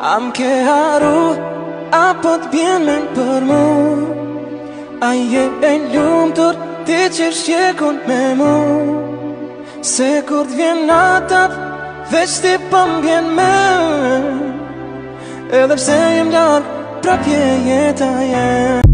Am ke haru, apo t'bjen men për mu? A je e lumtur, ti që shqekun me mu? Se kur t'vjen natat, veç ti po m'bjen me. Edhe pse jem larg, prapje jeta jem.